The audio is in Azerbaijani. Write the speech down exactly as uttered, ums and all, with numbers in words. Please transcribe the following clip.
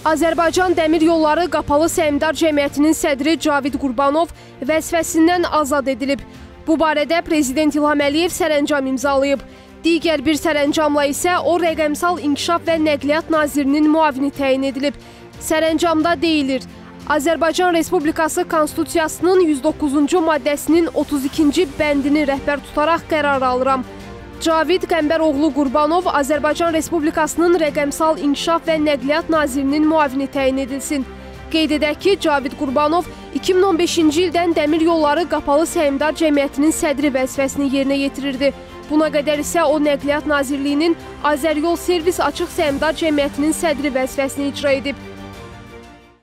Azərbaycan Dəmir Yolları Qapalı Səhmdar Cəmiyyətinin sədri Cavid Qurbanov vəzifəsindən azad edilib. Bu barədə Prezident İlham Əliyev sərəncam imzalayıb. Digər bir sərəncamla isə o Rəqəmsal İnkişaf və Nəqliyyat Nazirinin müavini təyin edilib. Sərəncamda deyilir, Azərbaycan Respublikası Konstitusiyasının yüz doqquzuncu maddəsinin otuz ikinci bəndini rəhbər tutaraq qərar alıram. Cavid Qəmbəroğlu Qurbanov Azərbaycan Respublikasının Rəqəmsal İnkişaf və Nəqliyyat Nazirinin müavini təyin edilsin. Qeyd edək ki, Cavid Qurbanov iki min on beşinci ildən Dəmir Yolları Qapalı Səhmdar Cəmiyyətinin sədri vəzifəsini yerinə yetirirdi. Buna qədər isə o Nəqliyyat Nazirliyinin Azəryol Servis Açıq Səhmdar Cəmiyyətinin sədri vəzifəsini icra edib.